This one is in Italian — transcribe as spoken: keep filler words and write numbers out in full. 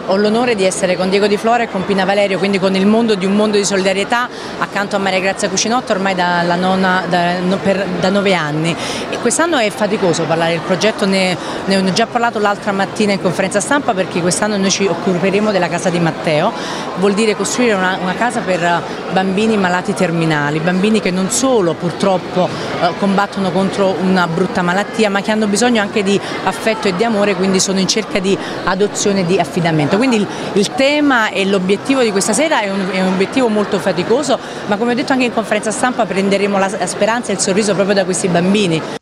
ho l'onore di essere con Diego Di Flora e con Pina Valerio, quindi con il mondo di un mondo di solidarietà accanto a Maria Grazia Cucinotto ormai da, nona, da, no, per, da nove anni. E quest'anno è faticoso parlare del progetto, ne, ne ho già parlato l'altra mattina in conferenza stampa, perché quest'anno noi ci occuperemo della casa di Matteo. Vuol dire costruire una, una casa per bambini malati terminali, bambini che non solo purtroppo eh, combattono contro una brutta malattia, ma che hanno bisogno anche di affetto e di amore, quindi sono in cerca di adozione e di affidamento. Quindi il, il tema e l'obiettivo di questa sera è un, è un obiettivo molto faticoso, ma come ho detto anche in conferenza stampa prenderemo la speranza e il sorriso proprio da questi bambini.